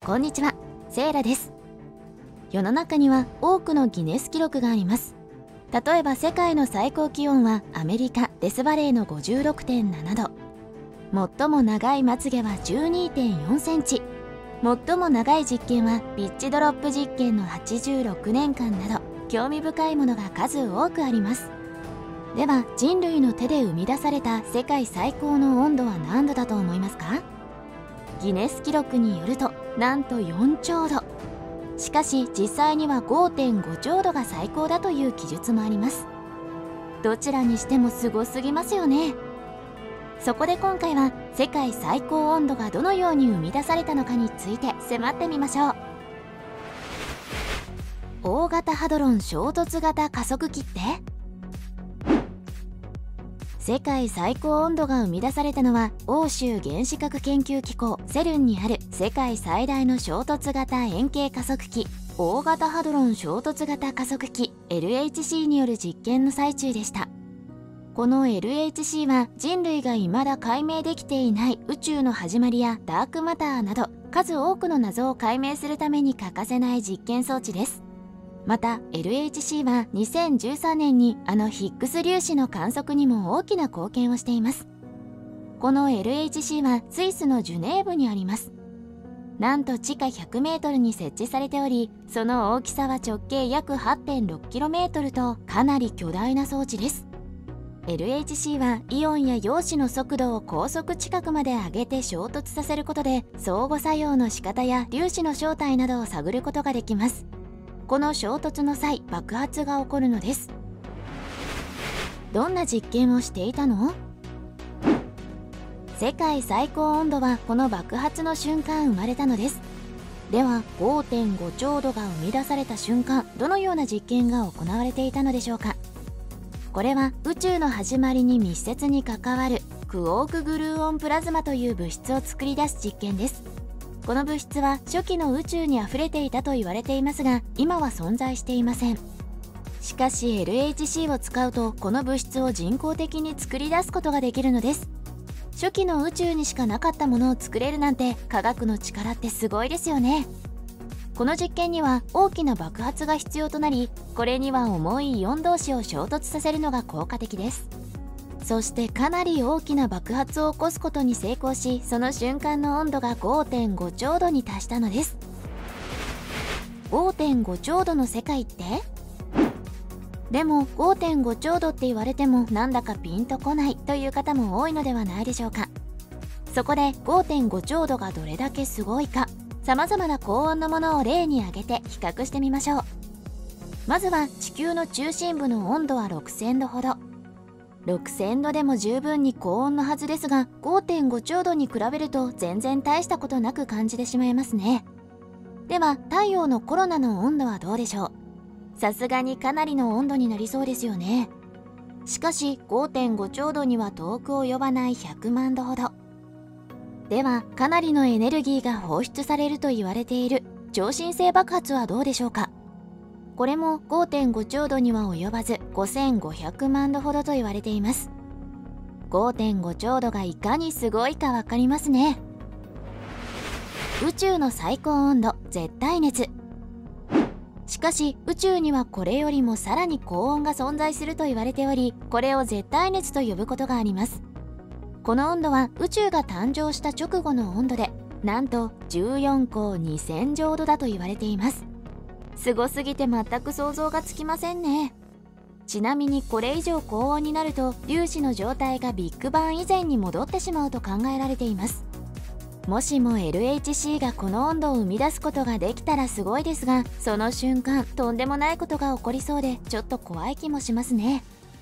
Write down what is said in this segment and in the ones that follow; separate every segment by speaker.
Speaker 1: こんにちは、セイラです。世の中には多くのギネス記録があります。例えば世界の最高気温はアメリカ・デスバレーの 56.7 度。最も長いまつげは 12.4 センチ。最も長い実験はピッチドロップ実験の86年間など、興味深いものが数多くあります。では人類の手で生み出された世界最高の温度は何度だと思いますか？ギネス記録によるとなんと4兆度。しかし実際には 5.5 兆度が最高だという記述もあります。どちらにしてもすごすぎますよね。そこで今回は世界最高温度がどのように生み出されたのかについて迫ってみましょう。大型ハドロン衝突型加速器って？世界最高温度が生み出されたのは欧州原子核研究機構セルンにある世界最大の衝突型円形加速器、大型ハドロン衝突型加速器 LHC による実験の最中でした。この LHC は人類が未だ解明できていない宇宙の始まりやダークマターなど数多くの謎を解明するために欠かせない実験装置です。また LHC は2013年にヒッグス粒子の観測にも大きな貢献をしています。この LHC はスイスのジュネーブにあります。なんと地下100メートルに設置されており、その大きさは直径約 8.6km とかなり巨大な装置です。LHC はイオンや陽子の速度を高速近くまで上げて衝突させることで相互作用の仕方や粒子の正体などを探ることができます。この衝突の際、爆発が起こるのです。どんな実験をしていたの？世界最高温度はこの爆発の瞬間生まれたのです。では 5.5 兆度が生み出された瞬間、どのような実験が行われていたのでしょうか？これは宇宙の始まりに密接に関わるクォークグルーオンプラズマという物質を作り出す実験です。この物質は初期の宇宙にあふれていたと言われていますが、今は存在していません。しかし LHC を使うとこの物質を人工的に作り出すことができるのです。初期の宇宙にしかなかったものを作れるなんて科学の力ってすごいですよね。この実験には大きな爆発が必要となり、これには重いイオン同士を衝突させるのが効果的です。そしてかなり大きな爆発を起こすことに成功し、その瞬間の温度が 5.5 兆度に達したのです。 5.5 兆度の世界って？でも 5.5 兆度って言われてもなんだかピンとこないという方も多いのではないでしょうか。そこで 5.5 兆度がどれだけすごいか、さまざまな高温のものを例に挙げて比較してみましょう。まずは地球の中心部の温度は6000度ほど。6000度でも十分に高温のはずですが、 5.5 兆度に比べると全然大したことなく感じてしまいますね。では太陽のコロナの温度はどうでしょう？さすがにかなりの温度になりそうですよね。しかし 5.5 兆度には遠く及ばない100万度ほど。ではかなりのエネルギーが放出されると言われている超新星爆発はどうでしょうか？これも 5.5 兆度には及ばず5500万度ほどと言われています。 5.5 兆度がいかにすごいかわかりますね。宇宙の最高温度、絶対熱。しかし宇宙にはこれよりもさらに高温が存在すると言われており、これを絶対熱と呼ぶことがあります。この温度は宇宙が誕生した直後の温度で、なんと14光2000浄度だと言われています。すごすぎて全く想像がつきませんね。ちなみにこれ以上高温になると粒子の状態がビッグバン以前に戻ってしまうと考えられています。もしも LHC がこの温度を生み出すことができたらすごいですが、その瞬間とんでもないことが起こりそうでちょっと怖い気もしますね。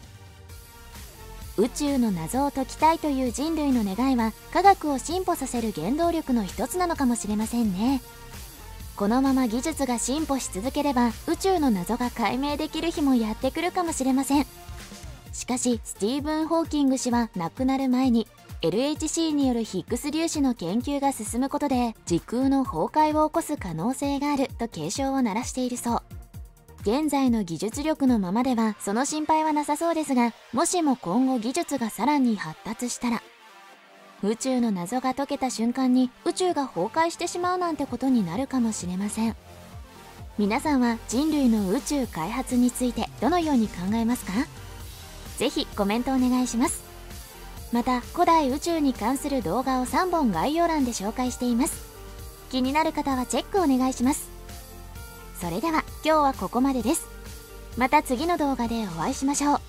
Speaker 1: 宇宙の謎を解きたいという人類の願いは科学を進歩させる原動力の一つなのかもしれませんね。このまま技術が進歩し続ければ宇宙の謎が解明できる日もやってくるかもしれません。しかしスティーブン・ホーキング氏は亡くなる前に LHC によるヒッグス粒子の研究が進むことで時空の崩壊を起こす可能性があると警鐘を鳴らしているそう。現在の技術力のままではその心配はなさそうですが、もしも今後技術がさらに発達したら宇宙の謎が解けた瞬間に宇宙が崩壊してしまうなんてことになるかもしれません。皆さんは人類の宇宙開発についてどのように考えますか？ぜひコメントお願いします。また古代宇宙に関する動画を3本概要欄で紹介しています。気になる方はチェックお願いします。それでは今日はここまでです。また次の動画でお会いしましょう。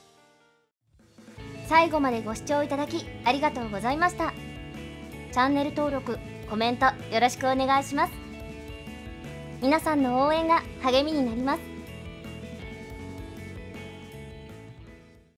Speaker 2: 最後までご視聴いただきありがとうございました。チャンネル登録、コメントよろしくお願いします。皆さんの応援が励みになります。